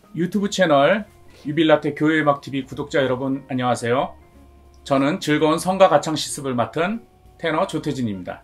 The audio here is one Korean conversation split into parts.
유튜브 채널 유빌라테 교회음악TV 구독자 여러분 안녕하세요. 저는 즐거운 성가 가창 실습을 맡은 테너 조태진입니다.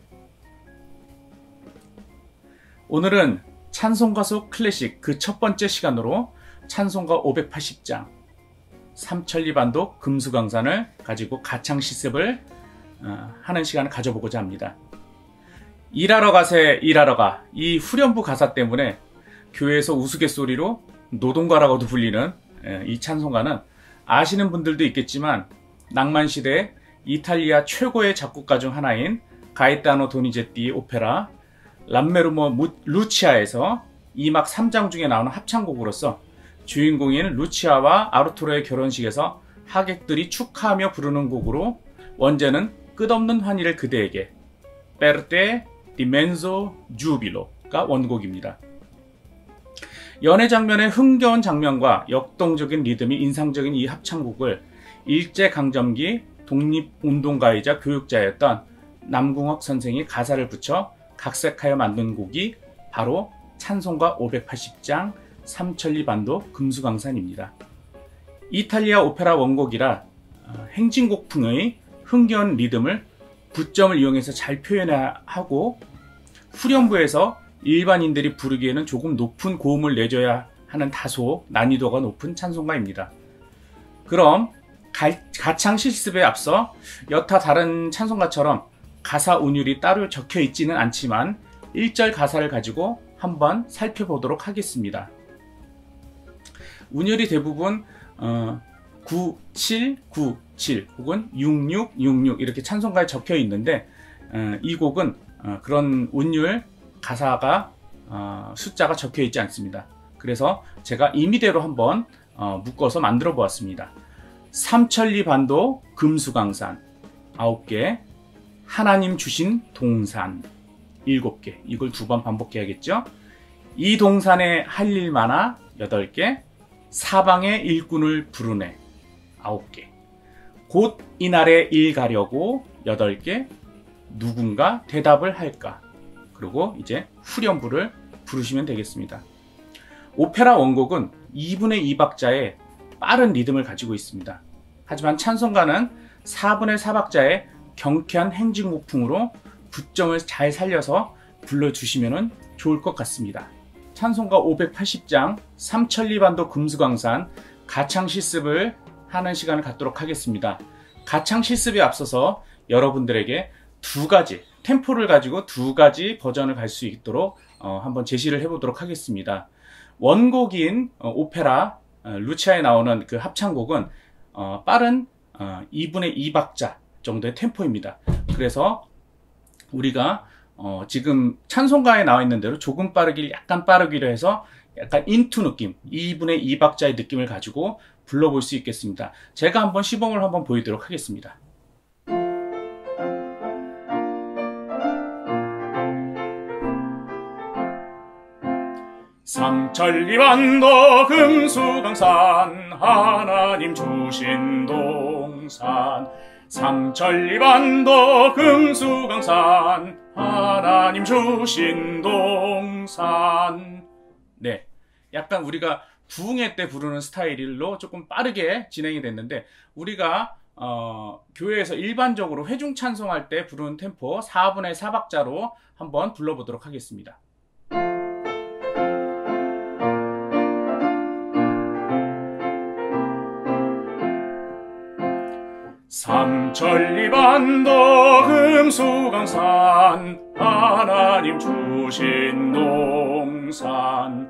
오늘은 찬송가수 클래식 그 첫 번째 시간으로 찬송가 580장 삼천리반도 금수강산을 가지고 가창 실습을 하는 시간을 가져보고자 합니다. 일하러 가세 일하러 가, 이 후렴부 가사 때문에 교회에서 우스갯소리로 노동가라고도 불리는 이 찬송가는 아시는 분들도 있겠지만 낭만시대 이탈리아 최고의 작곡가 중 하나인 가에타노 도니제티의 오페라 람메르모 루치아에서 2막 3장 중에 나오는 합창곡으로서 주인공인 루치아와 아르투로의 결혼식에서 하객들이 축하하며 부르는 곡으로 원제는 끝없는 환희를 그대에게 페르테 디멘소 주빌로가 원곡입니다. 연애 장면의 흥겨운 장면과 역동적인 리듬이 인상적인 이 합창곡을 일제강점기 독립운동가이자 교육자였던 남궁옥 선생이 가사를 붙여 각색하여 만든 곡이 바로 찬송가 580장 삼천리반도 금수강산입니다. 이탈리아 오페라 원곡이라 행진곡풍의 흥겨운 리듬을 부점을 이용해서 잘 표현하고 후렴부에서 일반인들이 부르기에는 조금 높은 고음을 내줘야 하는 다소 난이도가 높은 찬송가입니다. 그럼 가창 실습에 앞서 여타 다른 찬송가처럼 가사 운율이 따로 적혀 있지는 않지만 1절 가사를 가지고 한번 살펴보도록 하겠습니다. 운율이 대부분 9797 혹은 6666 이렇게 찬송가에 적혀 있는데 이 곡은 그런 운율 가사가 숫자가 적혀 있지 않습니다. 그래서 제가 임의대로 한번 묶어서 만들어 보았습니다. 삼천리반도 금수강산 9개, 하나님 주신 동산 7개, 이걸 2번 반복해야겠죠. 이 동산에 할 일 많아 8개, 사방의 일꾼을 부르네 9개, 곧 이날에 일 가려고 8개, 누군가 대답을 할까. 그리고 이제 후렴부를 부르시면 되겠습니다. 오페라 원곡은 2분의 2박자의 빠른 리듬을 가지고 있습니다. 하지만 찬송가는 4분의 4박자의 경쾌한 행진곡풍으로 부점을 잘 살려서 불러주시면 좋을 것 같습니다. 찬송가 580장 삼천리반도 금수강산 가창 실습을 하는 시간을 갖도록 하겠습니다. 가창 실습에 앞서서 여러분들에게 두 가지 템포를 가지고 두 가지 버전을 갈 수 있도록 한번 제시를 해보도록 하겠습니다. 원곡인 오페라 루치아에 나오는 그 합창곡은 빠른 2분의 2박자 정도의 템포입니다. 그래서 우리가 지금 찬송가에 나와 있는 대로 조금 빠르기를 약간 빠르기로 해서 약간 인투 느낌, 2분의 2박자의 느낌을 가지고 불러볼 수 있겠습니다. 제가 한번 시범을 한번 보이도록 하겠습니다. 삼천리반도 금수강산 하나님 주신 동산 삼천리반도 금수강산 하나님 주신 동산. 네, 약간 우리가 부흥회 때 부르는 스타일로 조금 빠르게 진행이 됐는데 우리가 교회에서 일반적으로 회중 찬송할 때 부르는 템포 4분의 4박자로 한번 불러보도록 하겠습니다. 삼천리반도 금수강산 하나님 주신 동산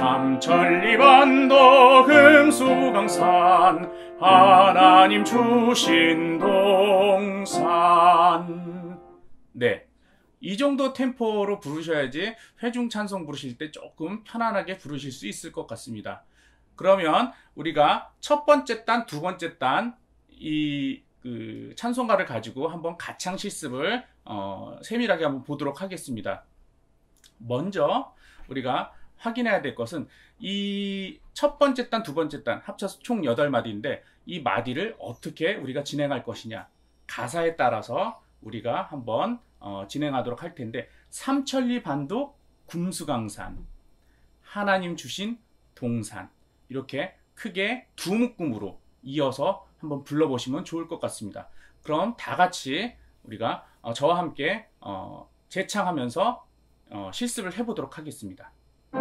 삼천리반도 금수강산 하나님 주신 동산. 네, 이 정도 템포로 부르셔야지 회중 찬송 부르실 때 조금 편안하게 부르실 수 있을 것 같습니다. 그러면 우리가 첫 번째 단, 두 번째 단 이 찬송가를 가지고 한번 가창 실습을 세밀하게 한번 보도록 하겠습니다. 먼저 우리가 확인해야 될 것은 이 첫 번째 단, 두 번째 단 합쳐서 총 8마디인데 이 마디를 어떻게 우리가 진행할 것이냐 가사에 따라서 우리가 한번 진행하도록 할 텐데 삼천리반도 금수강산 하나님 주신 동산 이렇게 크게 두 묶음으로 이어서 한번 불러보시면 좋을 것 같습니다. 그럼 다 같이 우리가 저와 함께 재창하면서 실습을 해보도록 하겠습니다.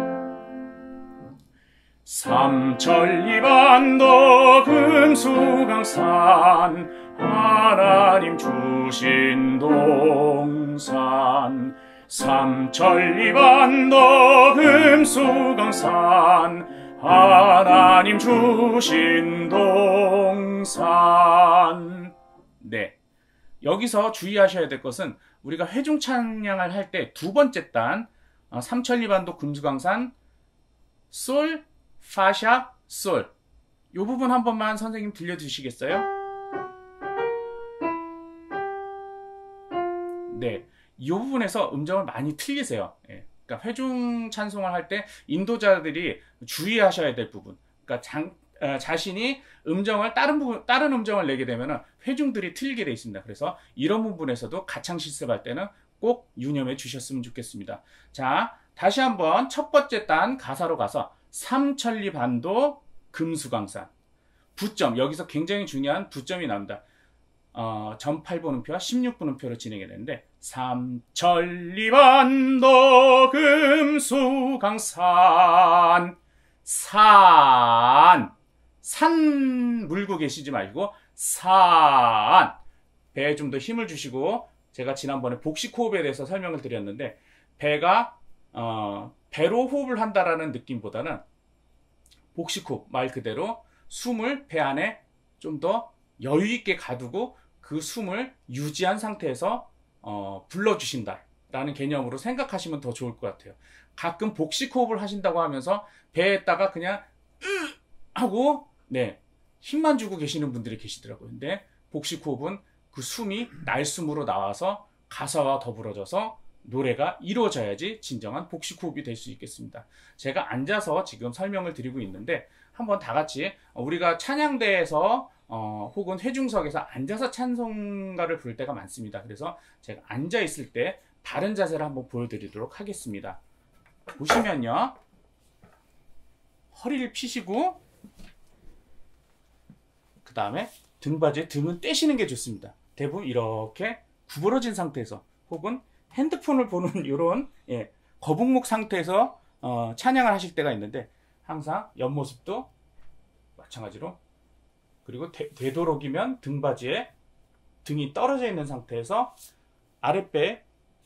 삼천리반도 금수강산 하나님 주신 동산 삼천리반도 금수강산 하나님 주신 동산. 네, 여기서 주의하셔야 될 것은 우리가 회중 찬양을 할 때 두 번째 단 삼천리반도 금수강산 솔 파샤 솔 이 부분 한 번만 선생님 들려주시겠어요? 네, 이 부분에서 음정을 많이 틀리세요. 예. 그러니까 회중 찬송을 할 때 인도자들이 주의하셔야 될 부분. 그러니까 자신이 음정을 다른 음정을 내게 되면 회중들이 틀리게 되어 있습니다. 그래서 이런 부분에서도 가창 실습할 때는 꼭 유념해 주셨으면 좋겠습니다. 자, 다시 한번 첫 번째 단 가사로 가서 삼천리반도 금수강산. 부점, 여기서 굉장히 중요한 부점이 나옵니다. 전8분음표와 16분음표로 진행이 되는데 삼천리반도 금수강산 산 물고 계시지 말고 산 배에 좀 더 힘을 주시고 제가 지난번에 복식 호흡에 대해서 설명을 드렸는데 배가 배로 호흡을 한다라는 느낌보다는 복식 호흡 말 그대로 숨을 배 안에 좀 더 여유 있게 가두고 그 숨을 유지한 상태에서 불러주신다 라는 개념으로 생각하시면 더 좋을 것 같아요. 가끔 복식 호흡을 하신다고 하면서 배에다가 그냥 하고 네 힘만 주고 계시는 분들이 계시더라고요. 근데 복식 호흡은 그 숨이 날숨으로 나와서 가사와 더불어져서 노래가 이루어져야지 진정한 복식 호흡이 될 수 있겠습니다. 제가 앉아서 지금 설명을 드리고 있는데 한번 다 같이 우리가 찬양대에서 혹은 회중석에서 앉아서 찬송가를 부를 때가 많습니다. 그래서 제가 앉아 있을 때 바른 자세를 한번 보여드리도록 하겠습니다. 보시면요, 허리를 펴시고 그 다음에 등받이에 등은 떼시는 게 좋습니다. 대부분 이렇게 구부러진 상태에서 혹은 핸드폰을 보는 이런 거북목 상태에서 찬양을 하실 때가 있는데 항상 옆모습도 마찬가지로 그리고 되도록이면 등받이에 등이 떨어져 있는 상태에서 아랫배에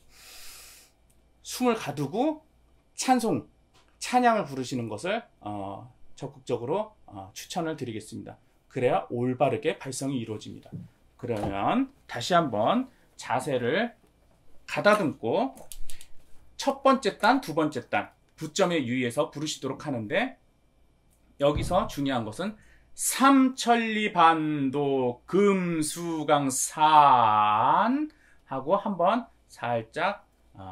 숨을 가두고 찬양을 부르시는 것을 적극적으로 추천을 드리겠습니다. 그래야 올바르게 발성이 이루어집니다. 그러면 다시 한번 자세를 가다듬고 첫 번째 단, 두 번째 단 부점에 유의해서 부르시도록 하는데 여기서 중요한 것은 삼천리반도 금수강산 하고 한번 살짝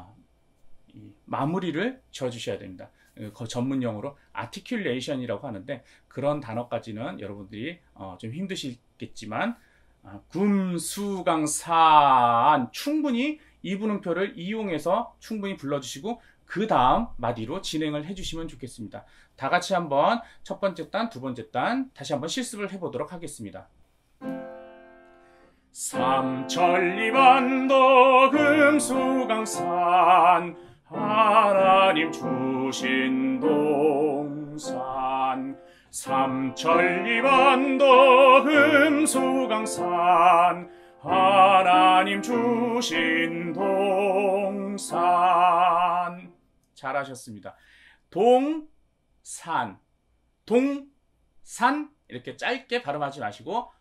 마무리를 지어주셔야 됩니다. 그 전문용어로 아티큘레이션이라고 하는데 그런 단어까지는 여러분들이 좀 힘드시겠지만 금수강산 충분히 이분음표를 이용해서 충분히 불러주시고 그 다음 마디로 진행을 해주시면 좋겠습니다. 다 같이 한번 첫 번째 단, 두 번째 단 다시 한번 실습을 해보도록 하겠습니다. 삼천리반도 금수강산 하나님 주신 동산 삼천리반도 금수강산 하나님 주신 동산. 잘하셨습니다. 동산 이렇게 짧게 발음하지 마시고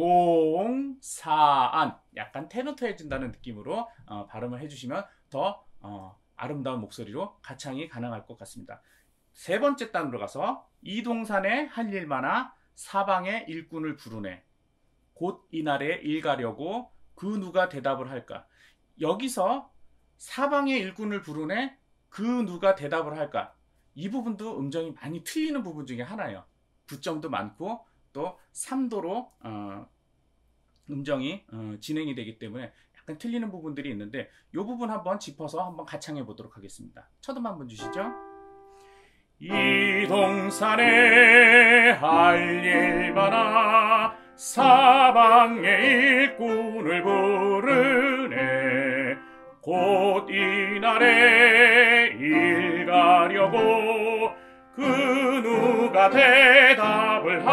동산 약간 테너트해진다는 느낌으로 발음을 해주시면 더 아름다운 목소리로 가창이 가능할 것 같습니다. 세 번째 단으로 가서 이 동산에 할 일 많아 사방에 일꾼을 부르네 곧 이날에 일 가려고 그 누가 대답을 할까. 여기서 사방에 일꾼을 부르네 그 누가 대답을 할까. 이 부분도 음정이 많이 틀리는 부분 중에 하나예요. 부점도 많고 또 3도로 음정이 진행이 되기 때문에 약간 틀리는 부분들이 있는데 이 부분 한번 짚어서 한번 가창해 보도록 하겠습니다. 첫 음 한번 주시죠. 이 동산에 할 일 많아 사방의 일꾼을 부르네. 곧 이날에 일 가려고 그 누가 대답을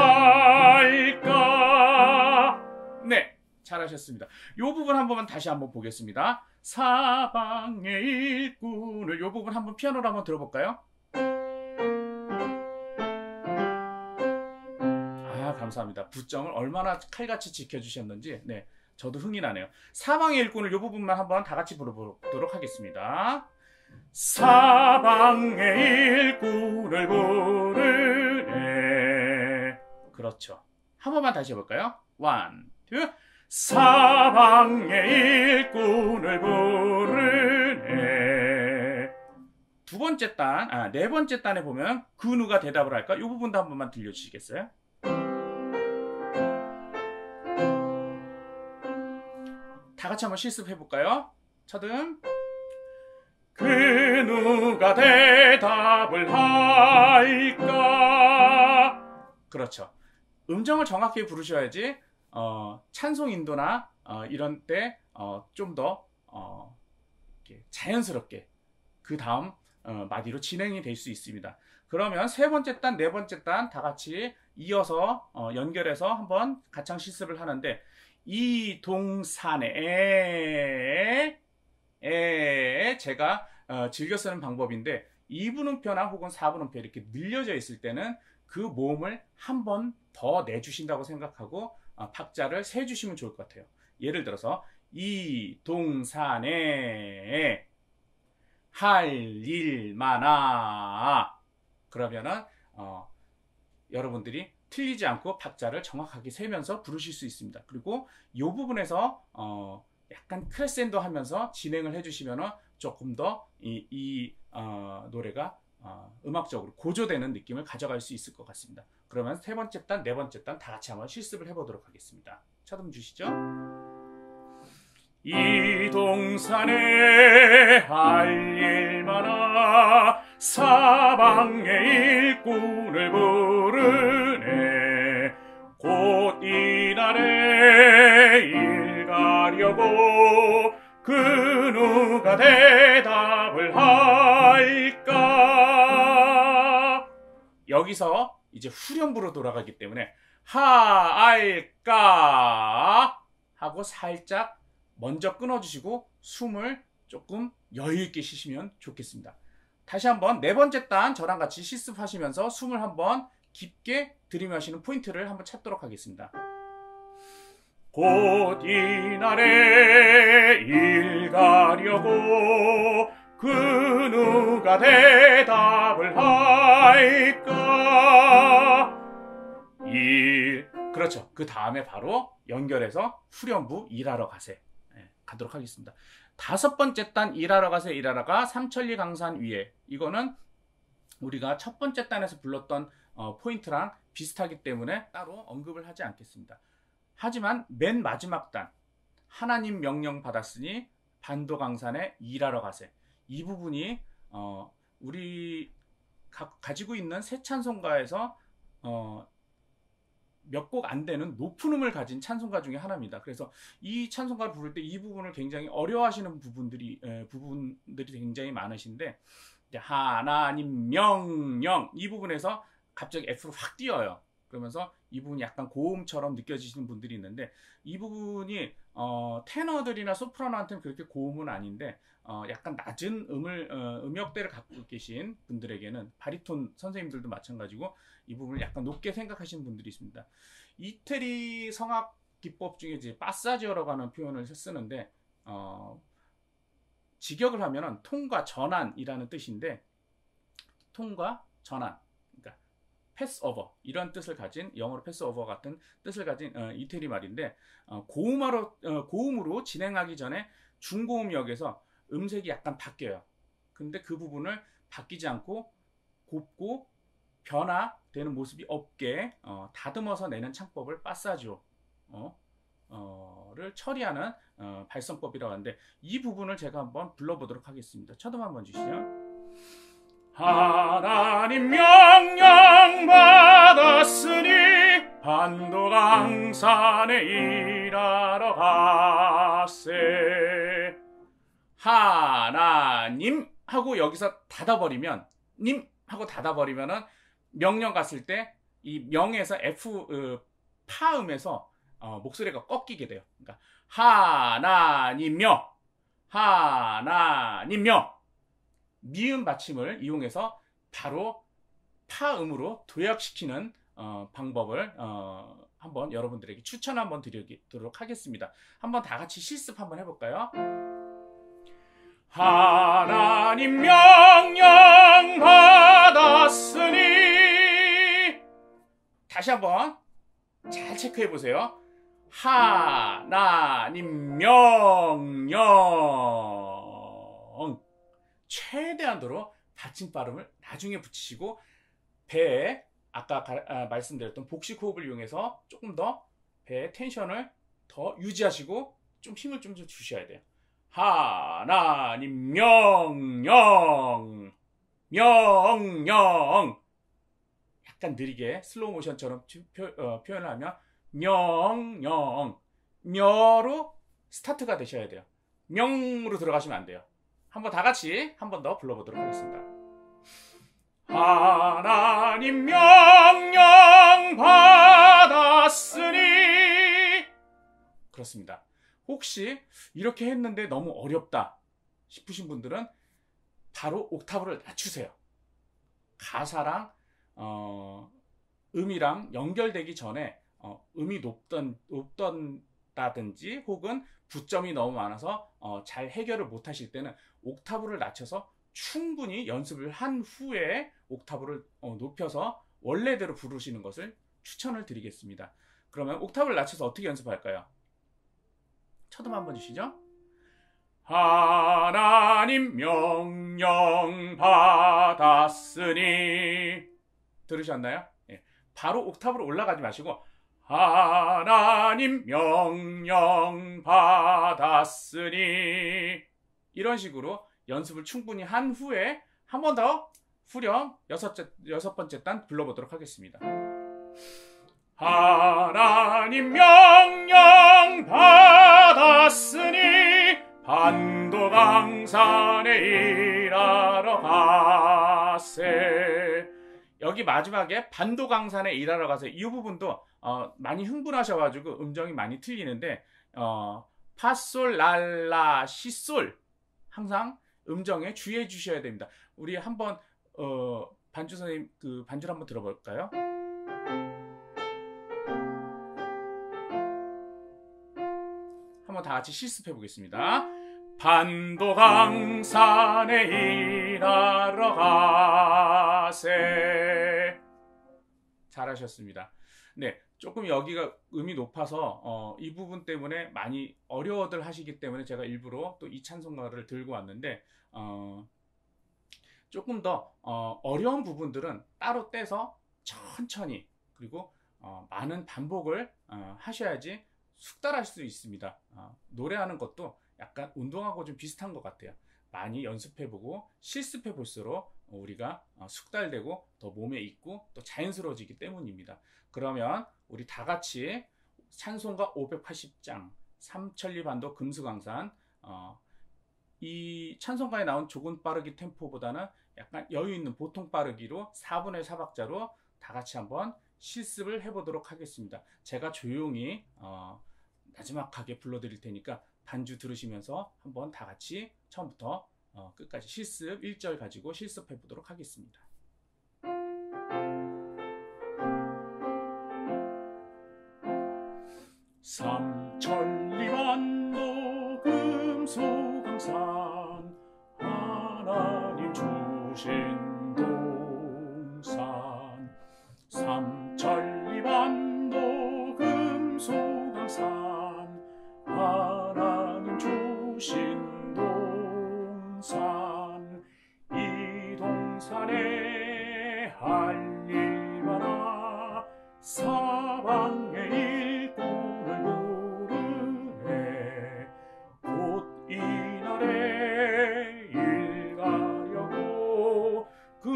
할까? 네, 잘하셨습니다. 이 부분 한 번만 다시 한번 보겠습니다. 사방의 일꾼을, 이 부분 한번 피아노로 한번 들어볼까요? 감사합니다. 부정을 얼마나 칼같이 지켜주셨는지, 네, 저도 흥이 나네요. 사방의 일꾼을 이 부분만 한번 다 같이 불러보도록 하겠습니다. 사방의 일꾼을 부르네. 그렇죠. 한 번만 다시 해볼까요? 원, 투. 사방의 일꾼을 부르네. 두 번째 단, 네 번째 단에 보면 그 누가 대답을 할까? 이 부분도 한 번만 들려주시겠어요? 다 같이 한번 실습해볼까요? 첫음. 그 누가 대답을 할까? 그렇죠. 음정을 정확히 부르셔야지 찬송 인도나 이런 때 좀 더 자연스럽게 그 다음 마디로 진행이 될 수 있습니다. 그러면 세 번째 단, 네 번째 단 다 같이 이어서 연결해서 한번 가창 실습을 하는데, 이 동산에 제가 즐겨 쓰는 방법인데, 2분음표나 혹은 4분음표 이렇게 늘려져 있을 때는 그 모음을 한 번 더 내주신다고 생각하고 박자를 세주시면 좋을 것 같아요. 예를 들어서 이 동산에 할 일 많아. 그러면은 여러분들이 틀리지 않고 박자를 정확하게 세면서 부르실 수 있습니다. 그리고 이 부분에서 약간 크레센도 하면서 진행을 해주시면 조금 더 이 노래가 음악적으로 고조되는 느낌을 가져갈 수 있을 것 같습니다. 그러면 세 번째 단, 네 번째 단 다 같이 한번 실습을 해보도록 하겠습니다. 첫음 주시죠. 이 동산에 할 일 많아 사방의 일꾼을 부르네. 곧 이날에 일 가려고 그 누가 대답을 할까? 여기서 이제 후렴부로 돌아가기 때문에 할까 하고 살짝 먼저 끊어주시고 숨을 조금 여유있게 쉬시면 좋겠습니다. 다시 한번 네 번째 단 저랑 같이 실습하시면서 숨을 한번 깊게 들이마시는 포인트를 한번 찾도록 하겠습니다. 곧 이날에 일 가려고 그 누가 대답을 할까? 그렇죠. 그 다음에 바로 연결해서 후렴부 일하러 가세 가도록 하겠습니다. 다섯 번째 단 일하러 가세 일하러가 삼천리 강산 위에, 이거는 우리가 첫 번째 단에서 불렀던 포인트랑 비슷하기 때문에 따로 언급을 하지 않겠습니다. 하지만 맨 마지막 단 하나님 명령 받았으니 반도 강산에 일하러 가세, 이 부분이 우리 가지고 있는 새 찬송가에서 몇 곡 안 되는 높은 음을 가진 찬송가 중에 하나입니다. 그래서 이 찬송가를 부를 때 이 부분을 굉장히 어려워하시는 부분들이 굉장히 많으신데, 하나님 명령 이 부분에서 갑자기 F로 확 뛰어요. 그러면서 이 부분이 약간 고음처럼 느껴지시는 분들이 있는데, 이 부분이 테너들이나 소프라노한테는 그렇게 고음은 아닌데 약간 낮은 음역대를 갖고 계신 분들에게는, 바리톤 선생님들도 마찬가지고 이 부분을 약간 높게 생각하시는 분들이 있습니다. 이태리 성악 기법 중에 이제 파사지오라고 하는 표현을 쓰는데, 직역을 하면은 통과 전환이라는 뜻인데, 통과 전환, 그러니까 패스오버 이런 뜻을 가진, 영어로 패스오버 같은 뜻을 가진 이태리 말인데, 고음으로 진행하기 전에 중고음역에서 음색이 약간 바뀌어요. 근데 그 부분을 바뀌지 않고 곱고 변화되는 모습이 없게 다듬어서 내는 창법을 파사지오를 처리하는 발성법이라고 하는데, 이 부분을 제가 한번 불러보도록 하겠습니다. 첫음 한번 주시죠. 하나님 명령 받았으니 반도강산에 일하러 가세. 하나님 하고 여기서 닫아버리면, 님 하고 닫아버리면은 명령 갔을 때 이 명에서 F 파음에서 목소리가 꺾이게 돼요. 그러니까 하나님며, 하나님며, 미음 받침을 이용해서 바로 파음으로 도약시키는 방법을 한번 여러분들에게 추천 한번 드리도록 하겠습니다. 한번 다 같이 실습 한번 해볼까요? 하나님 명령 받았으니, 다시 한번 잘 체크해 보세요. 하나님 명령, 최대한으로 받침 발음을 나중에 붙이시고 배에 아까 말씀드렸던 복식 호흡을 이용해서 조금 더 배의 텐션을 더 유지하시고 좀 힘을 좀 주셔야 돼요. 하나님 명령, 명령. 약간 느리게 슬로우 모션처럼 표현을 하면 명령, 며로 스타트가 되셔야 돼요. 명으로 들어가시면 안 돼요. 한번 다 같이 한 번 더 불러보도록 하겠습니다. 하나님 명령 받았으니. 그렇습니다. 혹시 이렇게 했는데 너무 어렵다 싶으신 분들은 바로 옥타브를 낮추세요. 가사랑 음이랑 연결되기 전에 음이 높던다든지 혹은 부점이 너무 많아서 잘 해결을 못 하실 때는 옥타브를 낮춰서 충분히 연습을 한 후에 옥타브를 높여서 원래대로 부르시는 것을 추천을 드리겠습니다. 그러면 옥타브를 낮춰서 어떻게 연습할까요? 첫음 한번 주시죠. 하나님 명령 받았으니. 들으셨나요? 예. 바로 옥타브로 올라가지 마시고 하나님 명령 받았으니, 이런 식으로 연습을 충분히 한 후에 한 번 더 후렴 여섯 번째 단 불러보도록 하겠습니다. 하나님 명령 받았으니 반도강산에 일하러 가세. 여기 마지막에 반도강산에 일하러 가세, 이 부분도 많이 흥분하셔가지고 음정이 많이 틀리는데 파솔 랄라 시솔 항상 음정에 주의해 주셔야 됩니다. 우리 한번 반주 선생님 그 반주를 한번 들어볼까요? 한번 다 같이 실습해 보겠습니다. 반도강산에 일하러 가세. 잘하셨습니다. 네, 조금 여기가 음이 높아서 이 부분 때문에 많이 어려워들 하시기 때문에 제가 일부러 또 이 찬송가를 들고 왔는데 조금 더 어려운 부분들은 따로 떼서 천천히 그리고 많은 반복을 하셔야지 숙달할 수 있습니다. 노래하는 것도 약간 운동하고 좀 비슷한 것 같아요. 많이 연습해보고 실습해볼수록 우리가 숙달되고 더 몸에 익고 또 자연스러워지기 때문입니다. 그러면 우리 다 같이 찬송가 580장 삼천리반도 금수강산, 이 찬송가에 나온 조금 빠르기 템포보다는 약간 여유 있는 보통 빠르기로 4분의 4박자로 다 같이 한번 실습을 해보도록 하겠습니다. 제가 조용히 나지막하게 불러드릴 테니까 반주 들으시면서 한번 다 같이 처음부터 끝까지 실습 1절 가지고 실습해 보도록 하겠습니다. 삼천리반도 금수강산 하나님 주신 동산, 삼천리반도 금수강산 하나님 주신 동산, 이 동산에 할 일 많아 사방의 일꾼을 부르네. 곧 이날에 일 가려고 그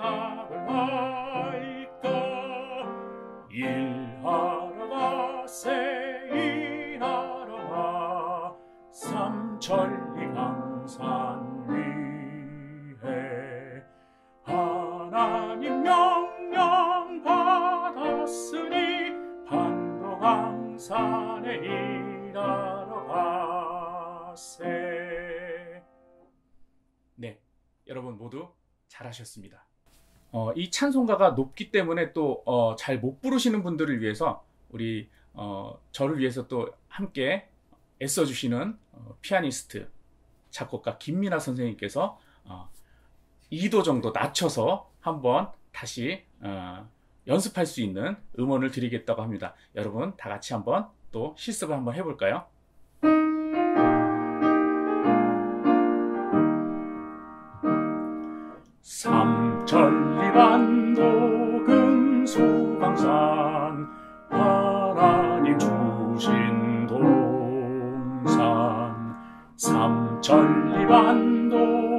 대답을 할까. 일하러 가세 일하러 가 삼천리 강산 위에 하나님 명령 받았으니 반도강산에 일하러 가세. 네, 여러분 모두 잘하셨습니다. 이 찬송가가 높기 때문에 또 잘 못 부르시는 분들을 위해서 우리 저를 위해서 또 함께 애써주시는 피아니스트 작곡가 김민아 선생님께서 2도 정도 낮춰서 한번 다시 연습할 수 있는 음원을 드리겠다고 합니다. 여러분 다 같이 한번 또 실습을 한번 해볼까요? 삼천리반도 금수강산 하나님 주신 동산 삼천리반도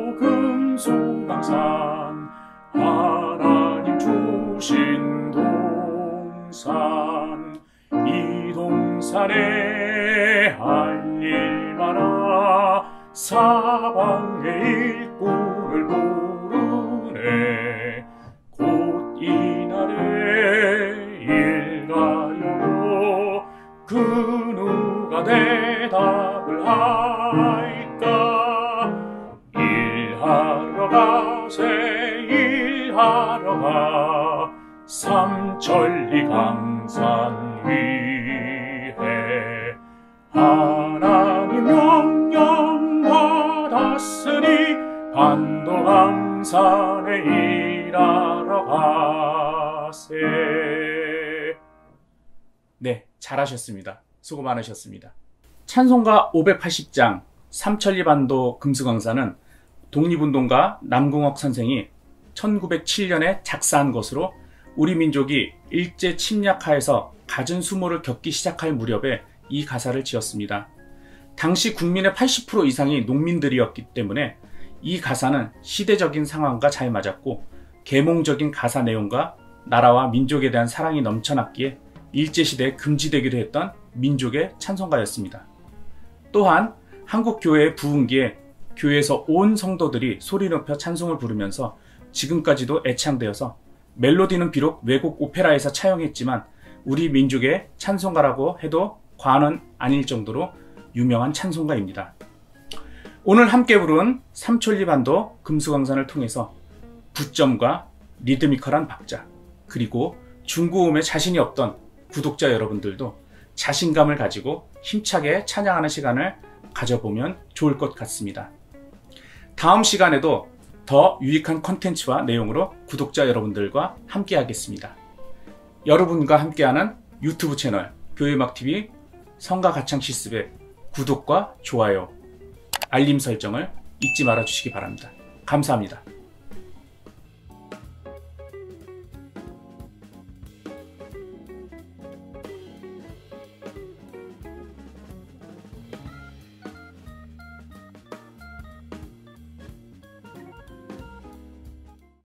금수강산 하나님 주신 동산 이 동산에 할 일 많아 사방의 일꾼을 부르네 곧 이날에 일가요 그 누가 대답을 할까. 일하러 가세 일하러 가 삼천리 강산 위에 하나님 명령 받았으니 반도강산에 일하러 가세. 네, 잘하셨습니다. 수고 많으셨습니다. 찬송가 580장 삼천리반도 금수강산은 독립운동가 남궁옥 선생이 1907년에 작사한 것으로 우리 민족이 일제 침략하에서 갖은 수모를 겪기 시작할 무렵에 이 가사를 지었습니다. 당시 국민의 80% 이상이 농민들이었기 때문에 이 가사는 시대적인 상황과 잘 맞았고 계몽적인 가사 내용과 나라와 민족에 대한 사랑이 넘쳐났기에 일제시대에 금지되기도 했던 민족의 찬송가였습니다. 또한 한국교회의 부흥기에 교회에서 온 성도들이 소리 높여 찬송을 부르면서 지금까지도 애창되어서 멜로디는 비록 외국 오페라에서 차용했지만 우리 민족의 찬송가라고 해도 과언은 아닐 정도로 유명한 찬송가입니다. 오늘 함께 부른 삼천리반도 금수강산을 통해서 부점과 리드미컬한 박자 그리고 중고음에 자신이 없던 구독자 여러분들도 자신감을 가지고 힘차게 찬양하는 시간을 가져보면 좋을 것 같습니다. 다음 시간에도 더 유익한 컨텐츠와 내용으로 구독자 여러분들과 함께 하겠습니다. 여러분과 함께하는 유튜브 채널 교회음악TV 성가가창실습의 구독과 좋아요, 알림 설정을 잊지 말아 주시기 바랍니다. 감사합니다.